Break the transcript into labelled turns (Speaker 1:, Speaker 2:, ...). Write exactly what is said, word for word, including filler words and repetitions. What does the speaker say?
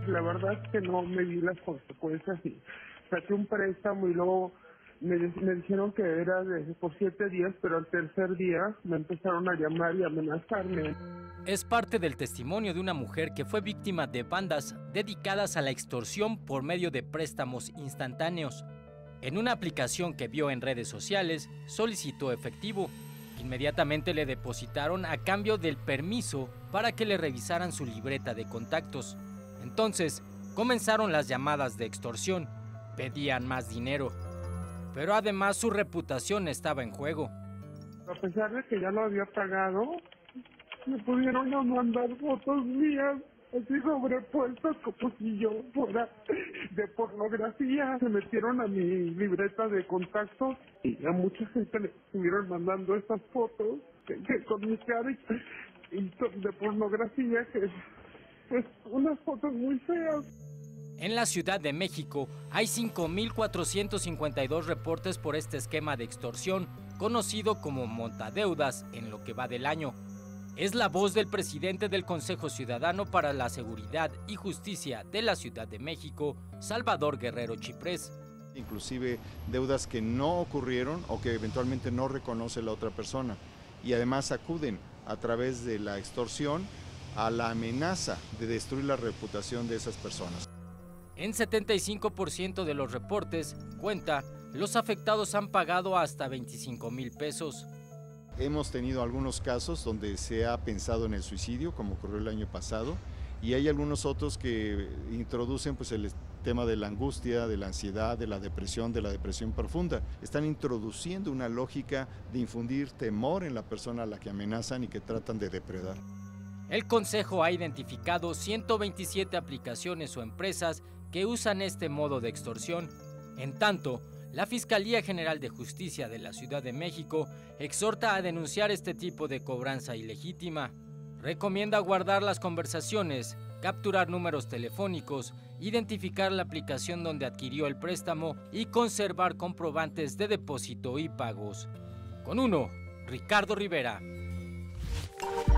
Speaker 1: la verdad es que no me di las consecuencias y saqué un préstamo y luego me, me dijeron que era de, por siete días, pero al tercer día me empezaron a llamar y a amenazarme.
Speaker 2: Es parte del testimonio de una mujer que fue víctima de bandas dedicadas a la extorsión por medio de préstamos instantáneos. En una aplicación que vio en redes sociales, solicitó efectivo. Inmediatamente le depositaron a cambio del permiso para que le revisaran su libreta de contactos. Entonces, comenzaron las llamadas de extorsión. Pedían más dinero. Pero además su reputación estaba en juego.
Speaker 1: A pesar de que ya lo había pagado, me pudieron a mandar fotos mías así sobrepuestas como si yo fuera de pornografía. Se metieron a mi libreta de contactos y a mucha gente le estuvieron mandando estas fotos que, que con mi cara y, y de pornografía, que pues unas fotos muy feas.
Speaker 2: En la Ciudad de México hay cinco mil cuatrocientos cincuenta y dos reportes por este esquema de extorsión, conocido como montadeudas, en lo que va del año. Es la voz del presidente del Consejo Ciudadano para la Seguridad y Justicia de la Ciudad de México, Salvador Guerrero Chiprés.
Speaker 3: Inclusive deudas que no ocurrieron o que eventualmente no reconoce la otra persona, y además acuden a través de la extorsión a la amenaza de destruir la reputación de esas personas.
Speaker 2: En setenta y cinco por ciento de los reportes, cuenta, los afectados han pagado hasta veinticinco mil pesos.
Speaker 3: Hemos tenido algunos casos donde se ha pensado en el suicidio, como ocurrió el año pasado, y hay algunos otros que introducen pues, el tema de la angustia, de la ansiedad, de la depresión, de la depresión profunda. Están introduciendo una lógica de infundir temor en la persona a la que amenazan y que tratan de depredar.
Speaker 2: El Consejo ha identificado ciento veintisiete aplicaciones o empresas que usan este modo de extorsión. En tanto, la Fiscalía General de Justicia de la Ciudad de México exhorta a denunciar este tipo de cobranza ilegítima. Recomienda guardar las conversaciones, capturar números telefónicos, identificar la aplicación donde adquirió el préstamo y conservar comprobantes de depósito y pagos. Con uno, Ricardo Rivera.